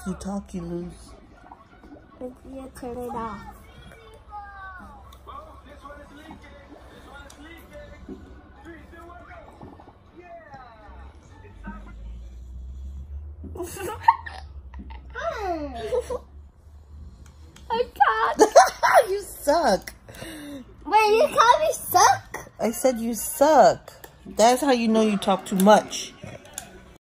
You talk, you lose. You turn it off. I can't. You suck. Wait, you call me suck? I said you suck. That's how you know you talk too much.